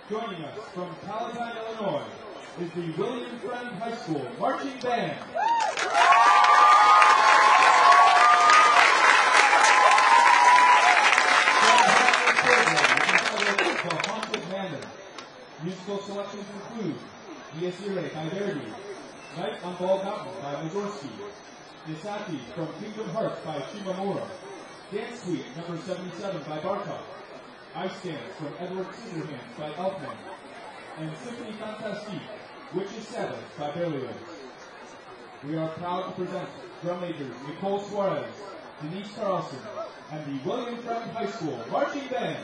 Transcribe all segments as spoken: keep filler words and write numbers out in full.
Joining us from Palatine, Illinois, is the William Fremd High School Marching Band. From Haunted Manor. Musical selections include Dies Irae by Verdi, Night on Bald Mountain by Mussorgsky, Nisaki from Kingdom Hearts by Shimamura, Dance Suite number seventy-seven by Bartok, Ice Dance from Edward Scissorhands by Elfman, and Symphony Fantastique, Witch's Sabbath by Berlioz. We are proud to present drum majors Nicole Suarez, Denise Carlson, and the William Fremd High School Marching Band.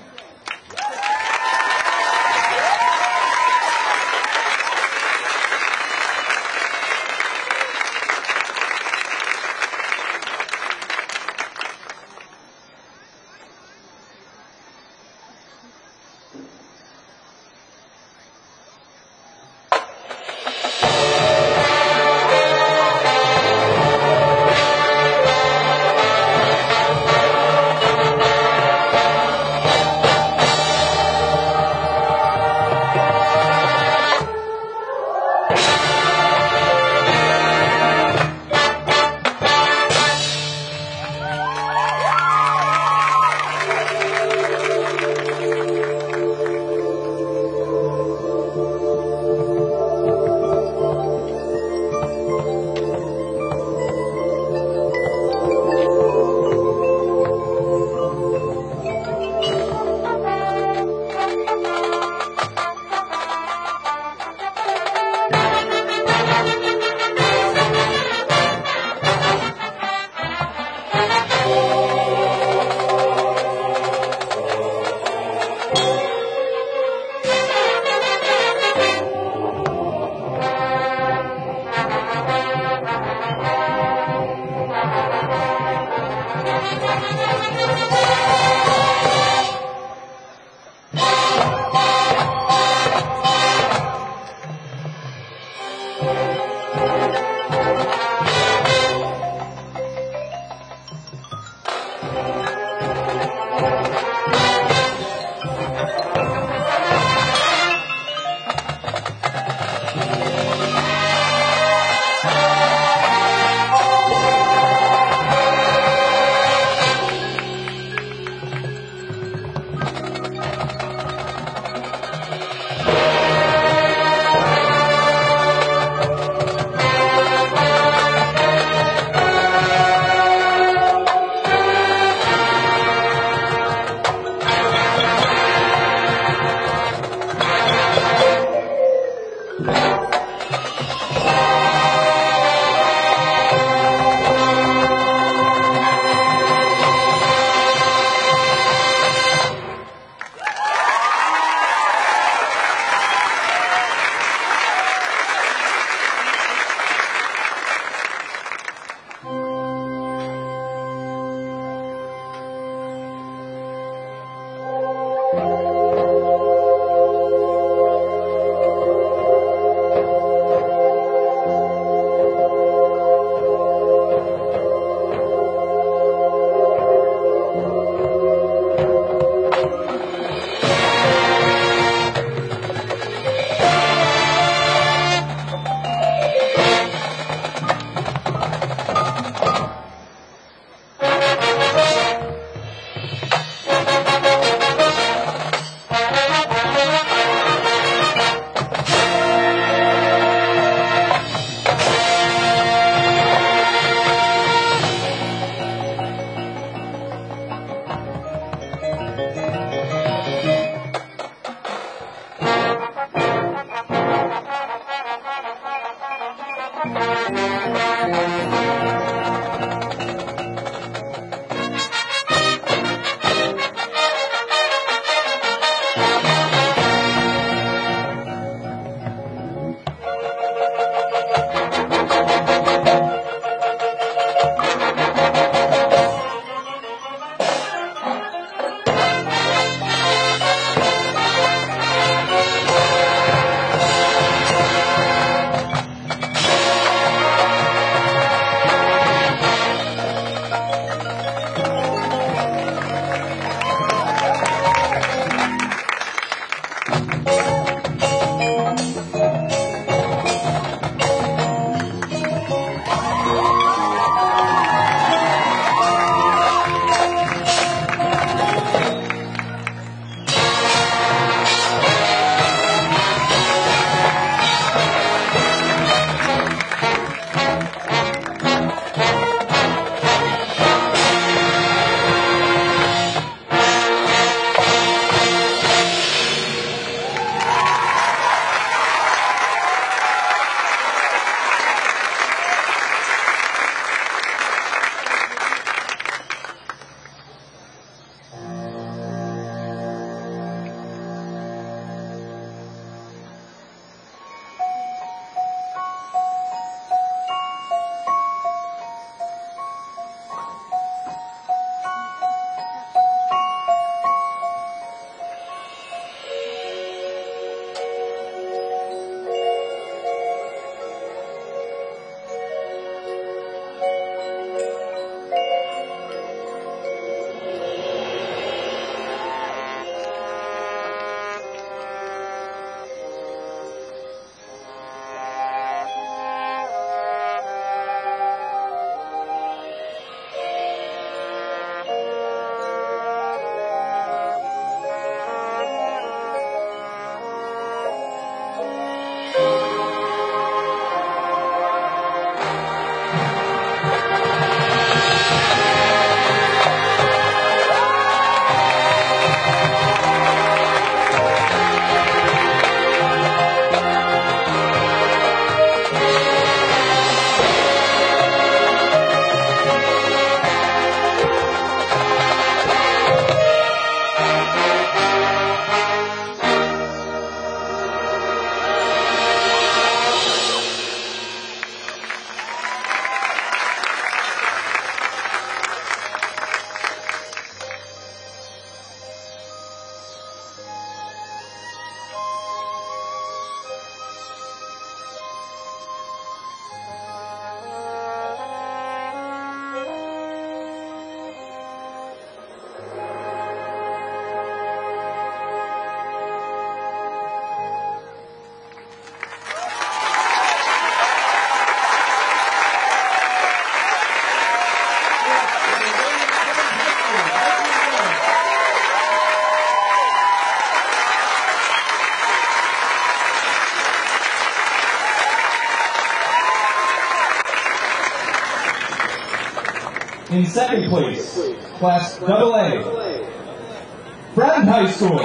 In second place, Class double A, Fremd High School.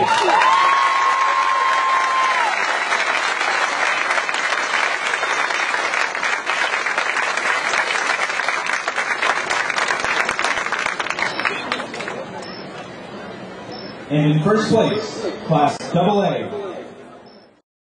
And in first place, Class double A,